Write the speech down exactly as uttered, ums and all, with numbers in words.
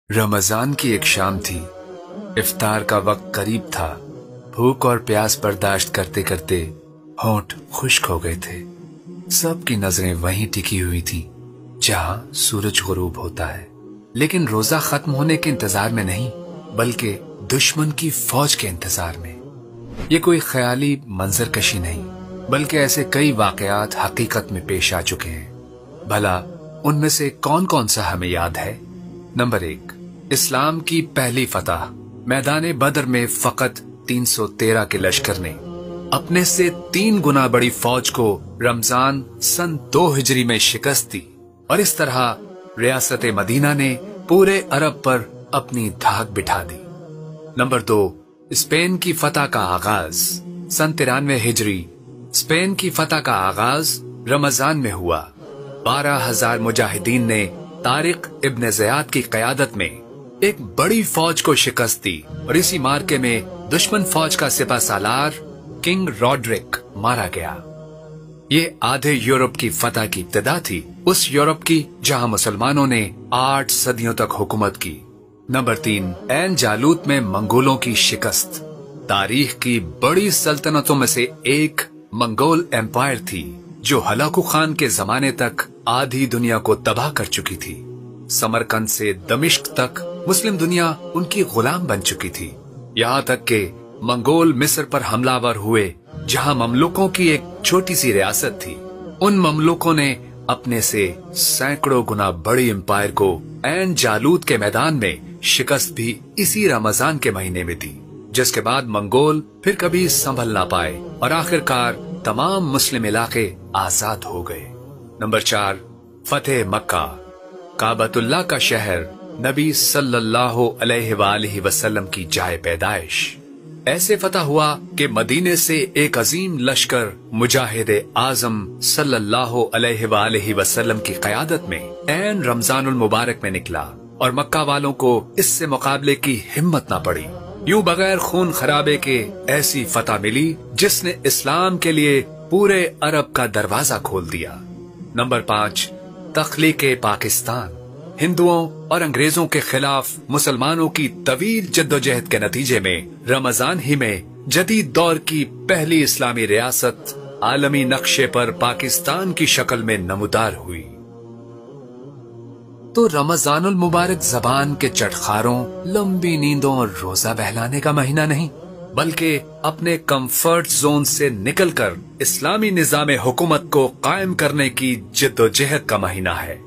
रमजान की एक शाम थी। इफ्तार का वक्त करीब था। भूख और प्यास बर्दाश्त करते करते होंठ खुश्क हो गए थे। सबकी नजरें वहीं टिकी हुई थीं, जहां सूरज गुरूब होता है, लेकिन रोजा खत्म होने के इंतजार में नहीं, बल्कि दुश्मन की फौज के इंतजार में। ये कोई ख्याली मंजरकशी नहीं, बल्कि ऐसे कई वाकयात हकीकत में पेश आ चुके हैं। भला उनमें से कौन कौन सा हमें याद है? नंबर एक, इस्लाम की पहली फतह। मैदान बदर में फकत तीन सौ तेरह के लश्कर ने अपने से तीन गुना बड़ी फौज को रमजान सन दो हिजरी में शिकस्त दी, और इस तरह रियासत मदीना ने पूरे अरब पर अपनी धाक बिठा दी। नंबर दो, स्पेन की फतह का आगाज। सन तिरानवे हिजरी स्पेन की फतह का आगाज रमजान में हुआ। बारह हजार मुजाहिदीन ने तारिक इब्न ज़ियाद की क़यादत में एक बड़ी फौज को शिकस्त दी, और इसी मार्के में दुश्मन फौज का सिपह सालार किंग रॉड्रिक मारा गया। ये आधे यूरोप की फतह की इब्तिदा थी, उस यूरोप की जहां मुसलमानों ने आठ सदियों तक हुकूमत की। नंबर तीन, ऐन जालूत में मंगोलों की शिकस्त। तारीख की बड़ी सल्तनतों में से एक मंगोल एम्पायर थी, जो हलाकू खान के जमाने तक आधी दुनिया को तबाह कर चुकी थी। समरकंद से दमिश्क तक मुस्लिम दुनिया उनकी गुलाम बन चुकी थी। यहाँ तक कि मंगोल मिस्र पर हमलावर हुए, जहाँ ममलुकों की एक छोटी सी रियासत थी। उन ममलुकों ने अपने से सैकड़ों गुना बड़ी एम्पायर को ऐन जालूत के मैदान में शिकस्त भी इसी रमजान के महीने में दी, जिसके बाद मंगोल फिर कभी संभल ना पाए और आखिरकार तमाम मुस्लिम इलाके आजाद हो गए। नंबर चार, फतेह मक्का। काबतुल्लाह का शहर, नबी सल्लल्लाहु अलैहि वसल्लम की जाए पैदाइश। ऐसे फतह हुआ कि मदीने से एक अजीम लश्कर मुजाहिद आजम सल्लल्लाहु अलैहि वसल्लम की क़यादत में ऐन रमजानुल मुबारक में निकला, और मक्का वालों को इससे मुकाबले की हिम्मत ना पड़ी। यूं बगैर खून खराबे के ऐसी फतह मिली जिसने इस्लाम के लिए पूरे अरब का दरवाजा खोल दिया। नंबर पाँच, तख्लीक़े पाकिस्तान। हिंदुओं और अंग्रेजों के खिलाफ मुसलमानों की तवील जद्दोजहद के नतीजे में रमजान ही में जदीद दौर की पहली इस्लामी रियासत आलमी नक्शे पर पाकिस्तान की शक्ल में नमूदार हुई। तो रमजानुल मुबारक जबान के चटखारों, लंबी नींदों और रोजा बहलाने का महीना नहीं, बल्कि अपने कंफर्ट जोन से निकलकर इस्लामी निजाम हुकूमत को कायम करने की जद्दोजहद का महीना है।